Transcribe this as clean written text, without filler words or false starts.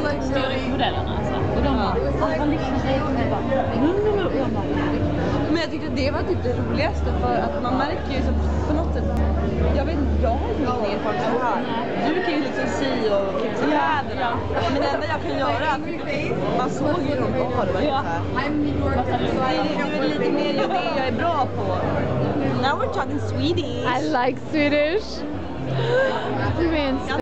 modellerna alltså. Och de var liksom men jag tyckte det var typ det roligaste för att man märker ju så på något sätt. Jag vet inte, jag har ju ingen erfarenhet av det här. Du kan ju liksom sy och fixa kläderna. Men det enda jag kan göra är att man såg ju hur de var. Ja. Det är lite mer det jag är bra på. Now we're talking Swedish. I like Swedish.